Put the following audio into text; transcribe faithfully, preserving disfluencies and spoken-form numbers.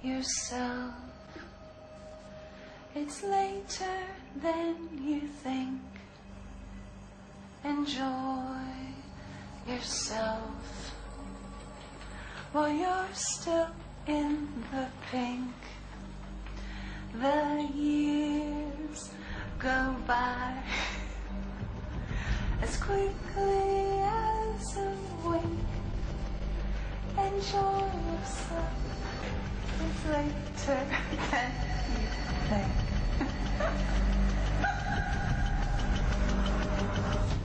yourself. It's later than you think. Enjoy yourself while you're still in the pink. The years go by as quickly as a wink. Enjoy yourself. It's later than you think.